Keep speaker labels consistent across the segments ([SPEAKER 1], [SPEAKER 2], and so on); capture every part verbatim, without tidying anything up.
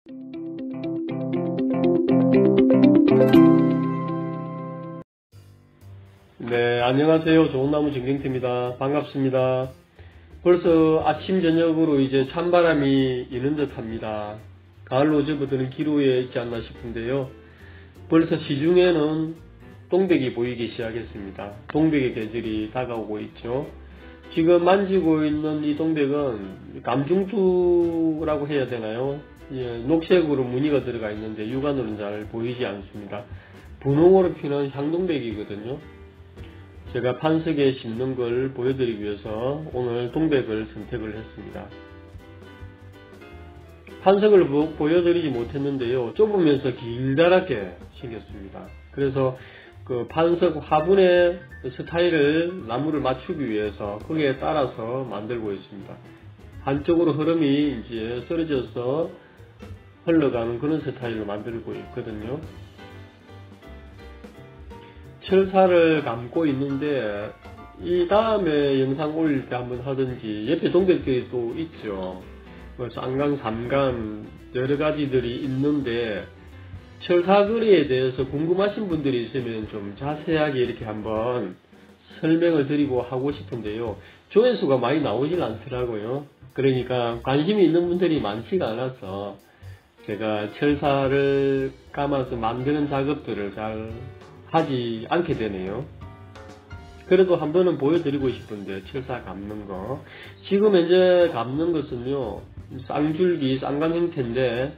[SPEAKER 1] 네, 안녕하세요. 좋은나무 징징트입니다. 반갑습니다. 벌써 아침 저녁으로 이제 찬바람이 이는 듯 합니다. 가을로 접어드는 기로에 있지 않나 싶은데요. 벌써 시중에는 동백이 보이기 시작했습니다. 동백의 계절이 다가오고 있죠. 지금 만지고 있는 이 동백은 감중투라고 해야 되나요? 예, 녹색으로 무늬가 들어가 있는데 육안으로는 잘 보이지 않습니다. 분홍으로 피는 향동백이거든요. 제가 판석에 심는 걸 보여드리기 위해서 오늘 동백을 선택을 했습니다. 판석을 보여드리지 못했는데요. 좁으면서 길다랗게 생겼습니다. 그래서 그 판석 화분의 스타일을 나무를 맞추기 위해서 거기에 따라서 만들고 있습니다. 한쪽으로 흐름이 이제 썰어져서 흘러가는 그런 스타일로 만들고 있거든요. 철사를 감고 있는데 이 다음에 영상 올릴 때 한번 하든지 옆에 동백들이 또 있죠. 쌍간, 삼간 여러 가지들이 있는데 철사거리에 대해서 궁금하신 분들이 있으면 좀 자세하게 이렇게 한번 설명을 드리고 하고 싶은데요. 조회수가 많이 나오질 않더라고요. 그러니까 관심이 있는 분들이 많지가 않아서 제가 철사를 감아서 만드는 작업들을 잘 하지 않게 되네요. 그래도 한 번은 보여드리고 싶은데 철사 감는 거. 지금 현재 감는 것은요, 쌍줄기, 쌍감 형태인데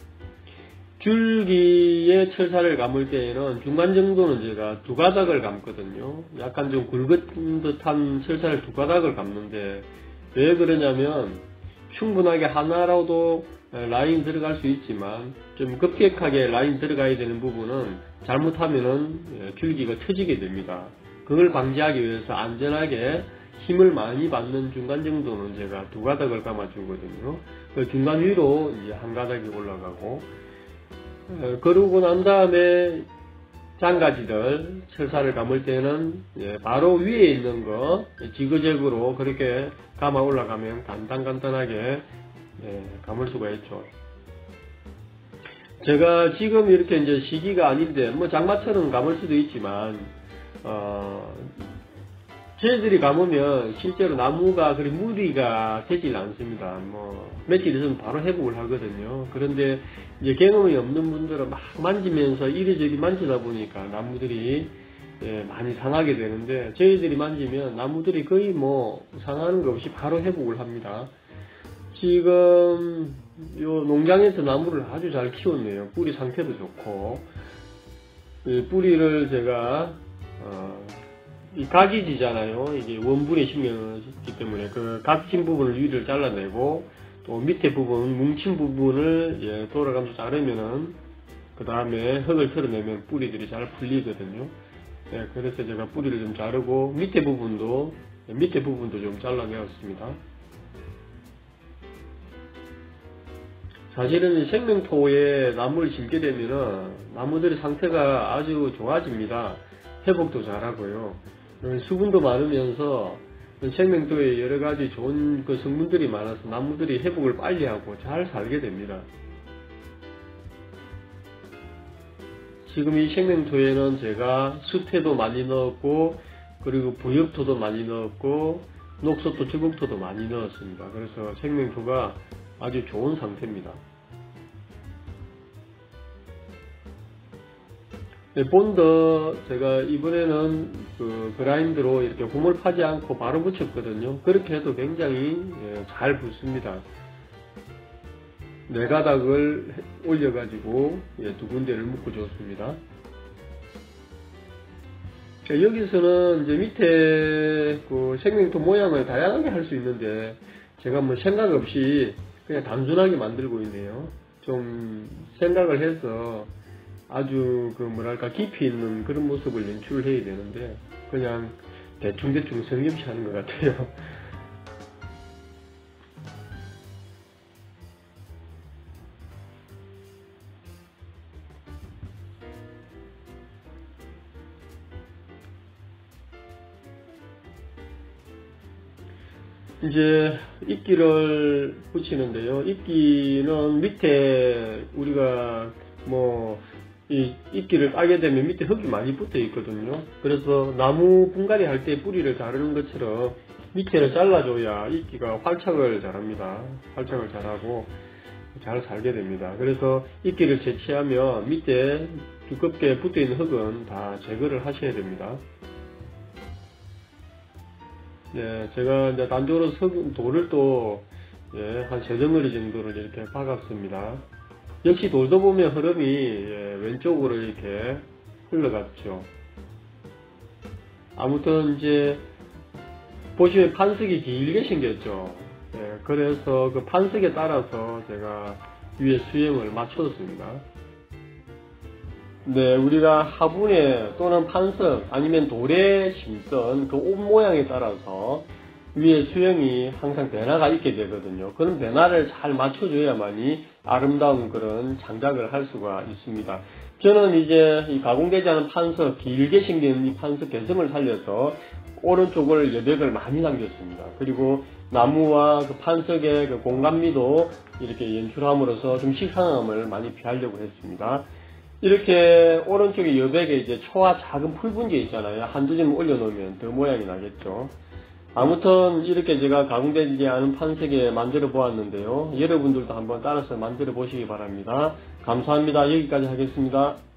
[SPEAKER 1] 줄기에 철사를 감을 때에는 중간 정도는 제가 두 가닥을 감거든요. 약간 좀 굵은 듯한 철사를 두 가닥을 감는데 왜 그러냐면 충분하게 하나라도 라인 들어갈 수 있지만 좀 급격하게 라인 들어가야 되는 부분은 잘못하면은 줄기가 터지게 됩니다. 그걸 방지하기 위해서 안전하게 힘을 많이 받는 중간 정도는 제가 두 가닥을 감아 주거든요. 그 중간 위로 이제 한 가닥이 올라가고, 그러고 난 다음에 장가지들 철사를 감을 때는 바로 위에 있는 거 지그재그로 그렇게 감아 올라가면 간단간단하게 감을 수가 있죠. 제가 지금 이렇게 이제 시기가 아닌데 뭐 장마철은 감을 수도 있지만 어 저희들이 감으면 실제로 나무가 그리 무리가 되질 않습니다. 뭐 며칠 있으면 바로 회복을 하거든요. 그런데 이제 경험이 없는 분들은 막 만지면서 이리저리 만지다 보니까 나무들이 예, 많이 상하게 되는데 저희들이 만지면 나무들이 거의 뭐 상하는 거 없이 바로 회복을 합니다. 지금 요 농장에서 나무를 아주 잘 키웠네요. 뿌리 상태도 좋고, 이 뿌리를 제가 어, 이 각이지잖아요. 이게 원분에 신경을 쓰기 때문에 그 각진 부분을 위를 잘라내고 또 밑에 부분 뭉친 부분을 예, 돌아가면서 자르면은 그 다음에 흙을 털어내면 뿌리들이 잘 풀리거든요. 예, 그래서 제가 뿌리를 좀 자르고 밑에 부분도 밑에 부분도 좀 잘라내었습니다. 사실은 생명토에 나무를 심게 되면은 나무들의 상태가 아주 좋아집니다. 회복도 잘하고요. 수분도 많으면서 생명토에 여러가지 좋은 그 성분들이 많아서 나무들이 회복을 빨리 하고 잘 살게 됩니다. 지금 이 생명토에는 제가 수태도 많이 넣었고, 그리고 부엽토도 많이 넣었고, 녹소토, 저곡토도 많이 넣었습니다. 그래서 생명토가 아주 좋은 상태입니다. 본드 제가 이번에는 그 그라인드로 이렇게 홈을 파지 않고 바로 붙였거든요. 그렇게 해도 굉장히 잘 붙습니다. 네 가닥을 올려가지고 두 군데를 묶어 줬습니다. 여기서는 이제 밑에 그 생명토 모양을 다양하게 할 수 있는데 제가 뭐 생각 없이 그냥 단순하게 만들고 있네요. 좀 생각을 해서 아주 그 뭐랄까 깊이 있는 그런 모습을 연출을 해야 되는데 그냥 대충대충 성의없이 하는 것 같아요. 이제 이끼를 붙이는데요. 이끼는 밑에 우리가 뭐 이 이끼를 까게 되면 밑에 흙이 많이 붙어 있거든요. 그래서 나무 분갈이 할 때 뿌리를 자르는 것처럼 밑에를 잘라줘야 이끼가 활착을 잘합니다. 활착을 잘하고 잘 살게 됩니다. 그래서 이끼를 채취하면 밑에 두껍게 붙어 있는 흙은 다 제거를 하셔야 됩니다. 네, 제가 이제 단조로 돌을 또, 예, 한 세 덩어리 정도를 이렇게 박았습니다. 역시 돌도 보면 흐름이, 예, 왼쪽으로 이렇게 흘러갔죠. 아무튼 이제, 보시면 판석이 길게 생겼죠. 예, 그래서 그 판석에 따라서 제가 위에 수영을 맞췄습니다. 네, 우리가 화분에 또는 판석 아니면 돌에 심던 그 옷 모양에 따라서 위에 수영이 항상 변화가 있게 되거든요. 그런 변화를 잘 맞춰줘야만이 아름다운 그런 장작을 할 수가 있습니다. 저는 이제 이 가공되지 않은 판석, 길게 생긴 이 판석 개성을 살려서 오른쪽을 여백을 많이 남겼습니다. 그리고 나무와 그 판석의 그 공간미도 이렇게 연출함으로써 좀 식상함을 많이 피하려고 했습니다. 이렇게 오른쪽에 여백에 이제 초와 작은 풀 분재 있잖아요. 한두 점 올려놓으면 더 모양이 나겠죠. 아무튼 이렇게 제가 가공되지 않은 판석에 만들어 보았는데요. 여러분들도 한번 따라서 만들어 보시기 바랍니다. 감사합니다. 여기까지 하겠습니다.